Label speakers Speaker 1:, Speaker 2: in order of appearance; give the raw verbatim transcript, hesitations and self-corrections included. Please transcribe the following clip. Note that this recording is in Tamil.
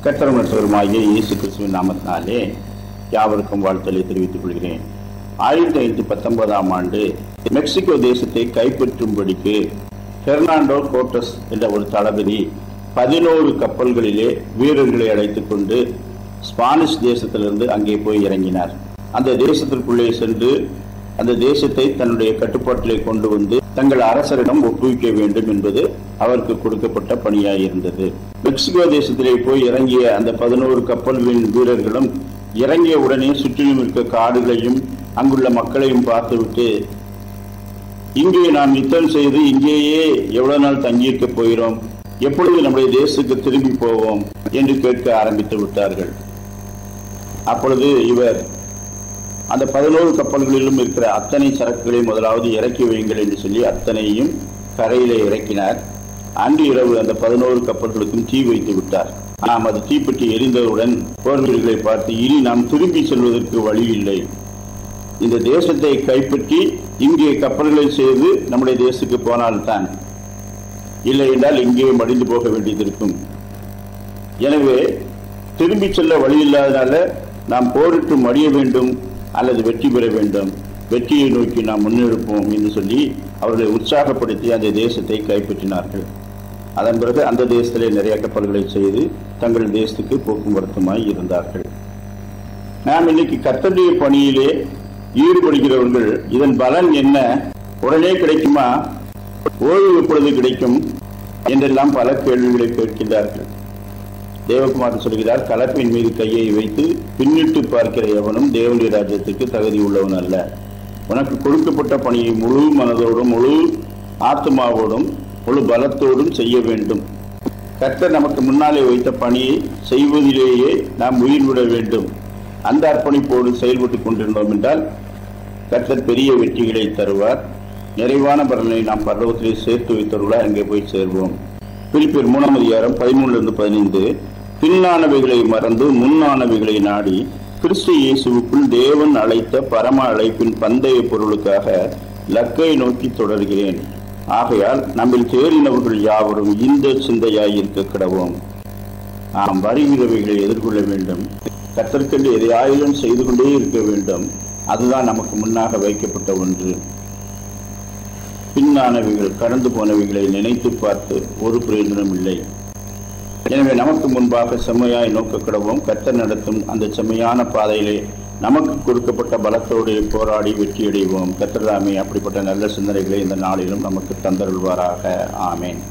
Speaker 1: கர்த்தரும் இரட்சகருமாகிய இயேசு கிறிஸ்துவின் நாமத்தினாலே யாவருக்கும் வாழ்த்தலை தெரிவித்துக் கொள்கிறேன். ஆயிரத்தி ஐநூத்தி பத்தொன்பதாம் ஆண்டு மெக்சிகோ தேசத்தை கைப்பற்றும்படிக்கு பெர்னாண்டோ கோர்டஸ் என்ற ஒரு தளபதி பதினோரு கப்பல்களிலே வீரர்களை அழைத்துக் கொண்டு ஸ்பானிஷ் தேசத்திலிருந்து அங்கே போய் இறங்கினார். அந்த தேசத்திற்குள்ளே சென்று அந்த தேசத்தை தன்னுடைய கட்டுப்பாட்டிலே கொண்டு வந்து தங்கள் அரசரிடம் ஒப்புவிக்க வேண்டும் என்பது அவருக்கு கொடுக்கப்பட்ட பணியாயிருந்தது. மெக்சிகோ தேசத்திலே போய் இறங்கிய அந்த பதினோரு கப்பல்களின் வீரர்களும் இறங்கிய உடனே சுற்றிலும் இருக்க காடுகளையும் அங்குள்ள மக்களையும் பார்த்துவிட்டு, இங்கே நாம் யுத்தம் செய்து இங்கேயே எவ்வளவு நாள் தங்கியிருக்க போகிறோம், எப்பொழுது நம்முடைய தேசத்துக்கு திரும்பி போவோம் என்று கேட்க ஆரம்பித்து விட்டார்கள். அப்பொழுது இவர் அந்த பதினோரு கப்பல்களிலும் இருக்கிற அத்தனை சரக்குகளை முதலாவது இறக்கி வையுங்கள் என்று சொல்லி அத்தனையும் கரையிலே இறக்கினார். அன்று இரவு அந்த பதினோரு கப்பல்களுக்கும் தீ வைத்து விட்டார். நாம் அது தீப்பற்றி எரிந்தவுடன் போர் வீரர்களை பார்த்து, இனி நாம் திரும்பி செல்வதற்கு வழி இல்லை, இந்த தேசத்தை கைப்பற்றி இங்கே கப்பல்களை செய்து நம்முடைய தேசத்துக்கு போனால்தான், இல்லை என்றால் இங்கே மடிந்து போக வேண்டியது இருக்கும். எனவே திரும்பி செல்ல வழி இல்லாதனால நாம் போரிட்டு மடிய வேண்டும் அல்லது வெற்றி பெற வேண்டும், வெற்றியை நோக்கி நாம் முன்னெடுப்போம் என்று சொல்லி அவர்களை உற்சாகப்படுத்தி அந்த தேசத்தை கைப்பற்றினார்கள். அதன் பிறகு அந்த தேசத்திலே நிறைய கப்பல்களை செய்து தங்கள் தேசத்துக்கு போக்குவரத்துமாய் இருந்தார்கள். நாம் இன்னைக்கு கர்த்தருடைய பணியிலே ஈடுபடுகிறவர்கள் இதன் பலன் என்ன, உடனே கிடைக்குமா, ஓய்வு எப்பொழுது கிடைக்கும் என்றெல்லாம் பல கேள்விகளை கேட்கின்றார்கள். தேவகுமார் சொல்கிறார், கலப்பின் மீது கையை வைத்து பின்னிட்டு பார்க்கிற எவனும் தேவனுடைய ராஜ்யத்துக்கு தகுதி உள்ளவன் அல்ல. உனக்கு கொடுக்கப்பட்ட பணியை முழு மனதோடும் முழு ஆத்மாவோடும் முழு பலத்தோடும் செய்ய வேண்டும். கர்த்தர் நமக்கு முன்னாலே வைத்த பணியை செய்வதிலேயே நாம் உயிர் விட வேண்டும். அந்த அர்ப்பணிப்போடு செயல்பட்டு கொண்டிருந்தோம் என்றால் கர்த்தர் பெரிய வெற்றிகளை தருவார். நிறைவான பலனை நாம் பரலோகத்திலே சேர்த்து வைத்தவர்களாக அங்கே போய் சேர்வோம். பிலிப்பியர் மூணாம் அதிகாரம் பதிமூன்றிலிருந்து பதினைந்து. பின்னானவைகளை மறந்து முன்னானவைகளை நாடி கிறிஸ்து இயேசுவுக்குள் தேவன் அழைத்த பரம அழைப்பின் பந்தய பொருளுக்காக லக்கை நோக்கி தொடர்கிறேன். ஆகையால் நம்மில் தேறினவர்கள் யாவரும் இந்த சிந்தையாய் இருக்க கிடவோம். நாம் வருகிறவைகளை எதிர்கொள்ள வேண்டும். கர்த்தருக்கென்று எதையாயிலும் செய்து கொண்டே இருக்க வேண்டும். அதுதான் நமக்கு முன்னாக வைக்கப்பட்ட ஒன்று. பின்னானவைகள் கடந்து போனவைகளை நினைத்து பார்த்து ஒரு பிரயோஜனம் இல்லை. எனவே நமக்கு முன்பாக செம்மையாய் நோக்க கிடவோம். கர்த்தர் நடத்தும் அந்த செம்மையான பாதையிலே நமக்கு கொடுக்கப்பட்ட பலத்தோடு போராடி வெற்றியடைவோம். கர்த்தர் தாமே அப்படிப்பட்ட நல்ல சிந்தனைகளை இந்த நாளிலும் நமக்கு தந்தருள்வாராக. ஆமேன்.